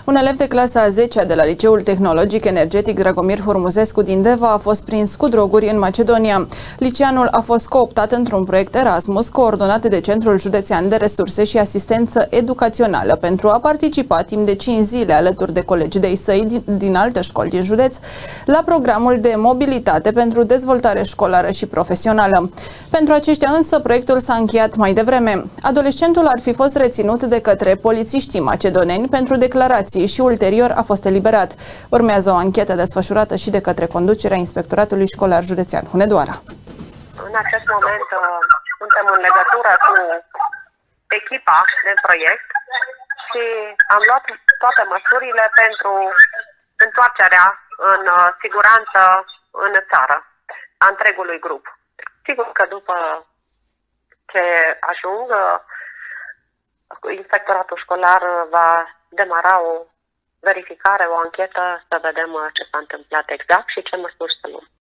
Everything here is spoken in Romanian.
Un elev de clasa a 10-a de la Liceul Tehnologic Energetic Dragomir Hormuzescu din Deva a fost prins cu droguri în Macedonia. Liceanul a fost cooptat într-un proiect Erasmus coordonat de Centrul Județean de Resurse și Asistență Educațională pentru a participa timp de 5 zile alături de colegi de-ai săi din alte școli din județ la programul de mobilitate pentru dezvoltare școlară și profesională. Pentru aceștia însă proiectul s-a încheiat mai devreme. Adolescentul ar fi fost reținut de către polițiștii macedoneni pentru declarații și ulterior a fost eliberat. Urmează o anchetă desfășurată și de către conducerea Inspectoratului Școlar Județean Hunedoara. În acest moment suntem în legătură cu echipa de proiect și am luat toate măsurile pentru întoarcerea în siguranță în țară a întregului grup. Sigur că după ce ajung, Inspectoratul Școlar va demara o verificare, o anchetă, să vedem ce s-a întâmplat exact și ce măsuri să luăm.